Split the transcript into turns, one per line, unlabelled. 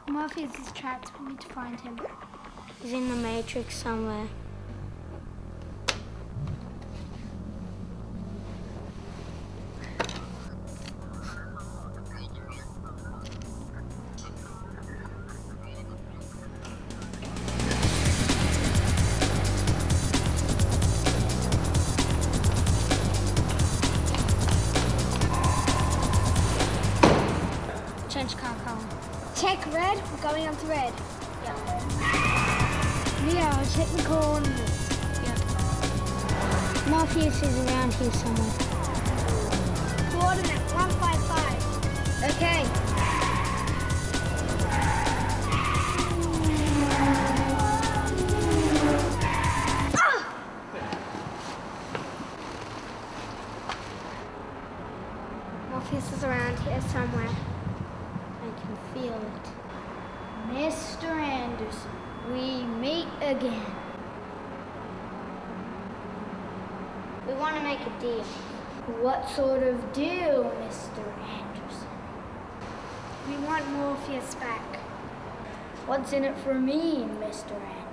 Morpheus is trapped. We need to find him.
He's in the Matrix somewhere.
Change car color. Check red. We're going on to red.
Yep.
Leo, check the coordinates.
Yep. Morpheus is around here somewhere.
Coordinate 155.
Okay.
Morpheus is around here somewhere.
I can feel it.
Mr. Anderson, we meet again.
We want to make a deal.
What sort of deal, Mr. Anderson? We want Morpheus back. What's in it for me, Mr. Anderson?